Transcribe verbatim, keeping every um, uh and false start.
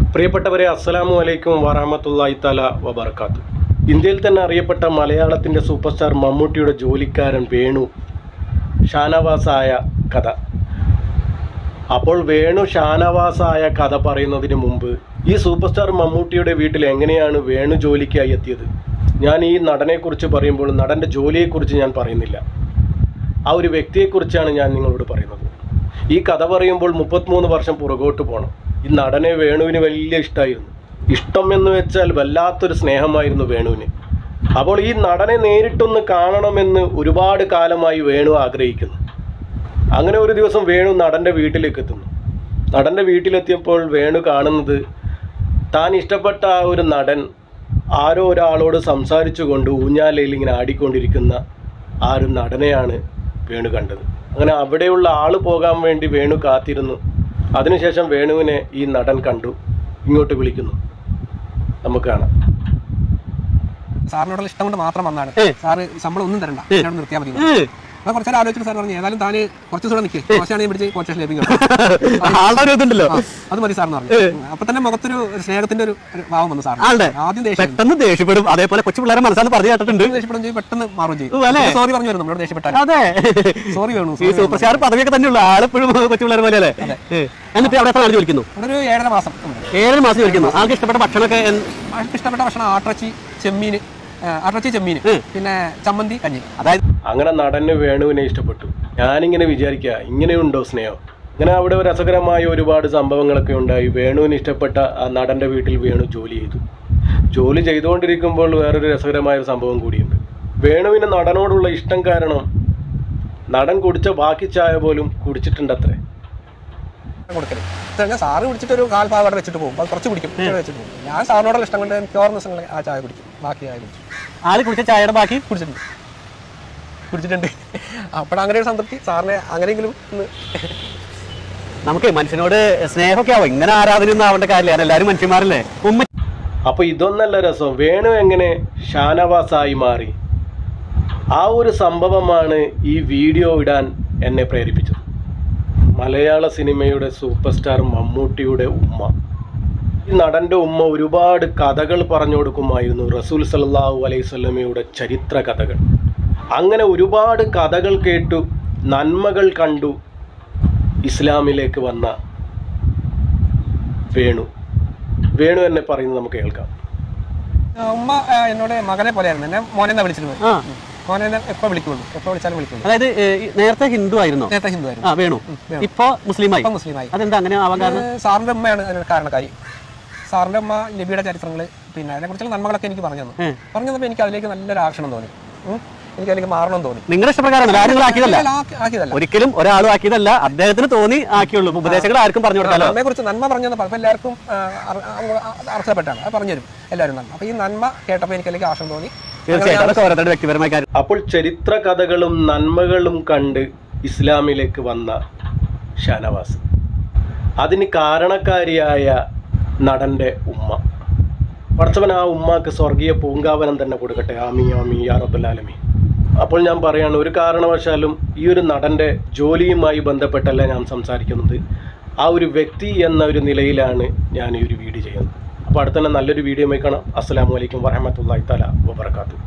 പ്രിയപ്പെട്ടവരെ, അസ്സലാമു അലൈക്കും വറഹ്മത്തുള്ളാഹി തആല വബറകാതുഹു. ഇന്ത്യയിൽ തന്നെ അറിയപ്പെട്ട മലയാളത്തിൻ്റെ സൂപ്പർ സ്റ്റാർ മമ്മൂട്ടിയുടെ ജോലിക്കാരൻ വേണു ഷാനവാസായ കഥ. അപ്പോൾ വേണു ഷാനവാസായ കഥ പറയുന്നതിന് മുമ്പ് ഈ സൂപ്പർ സ്റ്റാർ മമ്മൂട്ടിയുടെ വീട്ടിൽ എങ്ങനെയാണ് വേണു ജോലിക്കായി എത്തിയത്? ഞാൻ ഈ നടനെക്കുറിച്ച് പറയുമ്പോൾ നടൻ്റെ ജോലിയെക്കുറിച്ച് ഞാൻ പറയുന്നില്ല, ആ ഒരു വ്യക്തിയെക്കുറിച്ചാണ് ഞാൻ നിങ്ങളോട് പറയുന്നത്. ഈ കഥ പറയുമ്പോൾ മുപ്പത്തിമൂന്ന് വർഷം പുറകോട്ട് പോകണം. ഈ നടനെ വേണുവിന് വലിയ ഇഷ്ടമായിരുന്നു. ഇഷ്ടം എന്ന് വെച്ചാൽ വല്ലാത്തൊരു സ്നേഹമായിരുന്നു വേണുവിന്. അപ്പോൾ ഈ നടനെ നേരിട്ടൊന്ന് കാണണമെന്ന് ഒരുപാട് കാലമായി വേണു ആഗ്രഹിക്കുന്നു. അങ്ങനെ ഒരു ദിവസം വേണു നടൻ്റെ വീട്ടിലേക്ക് എത്തുന്നു. നടൻ്റെ വീട്ടിലെത്തിയപ്പോൾ വേണു കാണുന്നത് താൻ ഇഷ്ടപ്പെട്ട ആ ഒരു നടൻ ആരോ ഒരാളോട് സംസാരിച്ചു കൊണ്ട് ഊഞ്ഞാലയിൽ ഇങ്ങനെ ആടിക്കൊണ്ടിരിക്കുന്ന ആ ഒരു നടനെയാണ് വേണു കണ്ടത്. അങ്ങനെ അവിടെയുള്ള ആൾ പോകാൻ വേണ്ടി വേണു കാത്തിരുന്നു. അതിനുശേഷം വേണുവിനെ ഈ നടൻ കണ്ടു, ഇങ്ങോട്ട് വിളിക്കുന്നു. നമുക്ക് കാണാം. സാറിനോടുള്ള ഇഷ്ടം കൊണ്ട് മാത്രം വന്നാണ്. സാറ് ശമ്പളം ഒന്നും തരണ്ട, എന്നോട് നിർത്തിയാൽ മതി. അപ്പൊ കുറച്ചേരം ആലോചിച്ചു സാർ പറഞ്ഞു, ഏതായാലും താന് കുറച്ച് ദിവസം നിൽക്കുക, കുറച്ചാണെങ്കിൽ പിടിച്ച് കുറച്ച് ലഭിക്കും, അത് മതി സാറിന് പറഞ്ഞു. അപ്പൊ തന്നെ മുഖത്തൊരു സ്നേഹത്തിന്റെ ഒരു ഭാവം വന്നു സാർ. ആദ്യം പെട്ടെന്ന് ദേഷ്യപ്പെടും, അതേപോലെ കൊച്ചു പിള്ളേരെ മനസ്സിലാന്ന് പറഞ്ഞു കേട്ടിട്ടുണ്ട്. ദേഷ്യപ്പെടും ചെയ്യും, പെട്ടെന്ന് മാറും ചെയ്യും. സോറി പറഞ്ഞു വരും നമ്മളോട് ദേഷ്യപ്പെട്ടാൽ. അതെ, സോറി വേണു. ഈ സൂപ്പർ സ്റ്റാർ പദവിയൊക്കെ തന്നെയുള്ളൂ, ആളെപ്പോഴും കൊച്ചു പിള്ളേരെ പോലെ അല്ലേ? എന്നിട്ട് അവിടെ എത്ര നാൾ ജോലിക്കുന്നു? അവിടെ ഒരു ഏഴര മാസം. ഏഴര മാസം ജോലിക്കുന്നു. ആൾക്ക് ഇഷ്ടപ്പെട്ട ഭക്ഷണമൊക്കെ? ആൾക്ക് ഇഷ്ടപ്പെട്ട ഭക്ഷണം ആട്ടിറച്ചി, ചെമ്മീന്, ആട്ടിറച്ചി ചെമ്മീന്, പിന്നെ ചമ്മന്തി, കഞ്ഞി. അതായത് അങ്ങനെ നടന് വേണുവിനെ ഇഷ്ടപ്പെട്ടു. ഞാനിങ്ങനെ വിചാരിക്കുക, ഇങ്ങനെയുണ്ടോ സ്നേഹം? അങ്ങനെ അവിടെ രസകരമായ ഒരുപാട് സംഭവങ്ങളൊക്കെ ഉണ്ടായി. വേണുവിന് ഇഷ്ടപ്പെട്ട ആ നടൻ്റെ വീട്ടിൽ വേണു ജോലി ചെയ്തു. ജോലി ചെയ്തുകൊണ്ടിരിക്കുമ്പോൾ വേറൊരു രസകരമായ ഒരു സംഭവം കൂടിയുണ്ട്. വേണുവിന് നടനോടുള്ള ഇഷ്ടം കാരണം നടൻ കുടിച്ച ബാക്കി ചായ പോലും കുടിച്ചിട്ടുണ്ടത്രേ. കൊടുക്കല് സാറ് കുടിച്ചിട്ട് ഒരു കാൽ പാവ അവിടെ വെച്ചിട്ട് പോകും, അത് കുറച്ച് കുടിക്കും, വെച്ചിട്ട് പോകും. ഞാൻ സാറിനോടുള്ള ഇഷ്ടം കൊണ്ട് എനിക്ക് ഓർമ്മ ദിവസങ്ങളിൽ ആ ചായ കുടിക്കും, ബാക്കി ചായ കുടിക്കും. ആള് കുടിച്ച ചായയുടെ ബാക്കി കുടിച്ചിട്ടുണ്ട് കുടിച്ചിട്ടുണ്ട് അപ്പോൾ അങ്ങനെ ഒരു സംതൃപ്തി സാറിനെ അങ്ങനെയെങ്കിലും ഒന്ന്. നമുക്ക് മനുഷ്യനോട് സ്നേഹമൊക്കെ ആവും, ഇങ്ങനെ ആരാധനയൊന്നും ആവേണ്ട കാര്യമില്ല, എല്ലാവരും മനുഷ്യന്മാരല്ലേ. ഉമ്മ അപ്പോൾ ഇതൊന്നല്ല രസം, വേണു എങ്ങനെ ഷാനവാസായി മാറി? ആ ഒരു സംഭവമാണ് ഈ വീഡിയോ ഇടാൻ എന്നെ പ്രേരിപ്പിച്ചത്. മലയാള സിനിമയുടെ സൂപ്പർ സ്റ്റാർ മമ്മൂട്ടിയുടെ ഉമ്മ, ഈ നടൻ്റെ ഉമ്മ ഒരുപാട് കഥകൾ പറഞ്ഞു കൊടുക്കുമായിരുന്നു, റസൂൽ സല്ലല്ലാഹു അലൈഹി വസല്ലമയുടെ ചരിത്ര കഥകൾ. അങ്ങനെ ഒരുപാട് കഥകൾ കേട്ടു, നന്മകൾ കണ്ടു ഇസ്ലാമിലേക്ക് വന്ന വേണു വേണു എന്നെ പറയുന്നത് നമുക്ക് കേൾക്കാം. ഉമ്മ എന്നോട് മകനെ പോലെയായിരുന്നു, എന്നെ മോനെന്നാ വിളിച്ചിരുന്നത്. മോനെ എപ്പോ വിളിക്കുള്ളൂ, എപ്പോ വിളിച്ചാലും വിളിക്കുള്ളൂ. അതായത് നേരത്തെ ഹിന്ദു ആയിരുന്നു? നേരത്തെ ഹിന്ദു ആയിരുന്നു. വേണു ഇപ്പൊ മുസ്ലിമായി. ഇപ്പൊ മുസ്ലിമായി. അതെന്താ അങ്ങനെ ആവാൻ കാരണം? സാറിന്റെ ഉമ്മയാണ് അതിന് കാരണക്കാരി. സാറിന്റെ ഉമ്മ നബിയുടെ ചരിത്രങ്ങൾ, പിന്നെ അതിനെക്കുറിച്ചുള്ള നന്മകളൊക്കെ എനിക്ക് പറഞ്ഞു തന്നു. പറഞ്ഞു തന്നപ്പോൾ എനിക്ക് അതിലേക്ക് നല്ലൊരു ആക്ഷണം തോന്നി, എനിക്ക് അതിലേക്ക് മാറണം തോന്നി. നിങ്ങളുടെ ഇഷ്ടപ്രകാരം ആക്കിയതല്ല, ഒരിക്കലും ഒരാളും ആക്കിയതല്ല, അദ്ദേഹത്തിന് തോന്നി ആക്കിയുള്ളൂ. ഉപദേശങ്ങൾ ആർക്കും പറഞ്ഞു കൊടുക്കാം. നന്മയെ കുറിച്ച് നന്മ പറഞ്ഞു തന്നപ്പോൾ അപ്പോൾ എല്ലാവർക്കും അർഹതപ്പെട്ടാണ് അത് പറഞ്ഞു തരും എല്ലാവരും നന്മ. അപ്പോൾ ഈ നന്മ കേട്ടപ്പോൾ എനിക്ക് അതിലേക്ക് ആശം തോന്നി. തീർച്ചയായിട്ടും വ്യക്തിപരമായ കാര്യം. അപ്പോൾ ചരിത്ര കഥകളും നന്മകളും കണ്ട് ഇസ്ലാമിലേക്ക് വന്ന ഷാനവാസ്, അതിന് കാരണക്കാരിയായ നടൻ്റെ ഉമ്മ, പടച്ചവൻ ആ ഉമ്മാക്ക് സ്വർഗീയ പൂങ്കാവനം തന്നെ കൊടുക്കട്ടെ. ആമീ ആമീ യാ റബ്ബൽ ആലമീൻ. അപ്പോൾ ഞാൻ പറയാണ്, ഒരു കാരണവശാലും ഈ ഒരു നടൻ്റെ ജോലിയുമായി ബന്ധപ്പെട്ടല്ല ഞാൻ സംസാരിക്കുന്നത്, ആ ഒരു വ്യക്തി എന്ന ഒരു നിലയിലാണ് ഞാൻ ഈ ഒരു വീഡിയോ ചെയ്യുന്നത്. അപ്പോൾ അടുത്ത തന്നെ നല്ലൊരു വീഡിയോയുമായി കാണാം. അസ്സലാമു അലൈക്കും വറഹ്മത്തുള്ളാഹി തആല വബറകാതുഹു.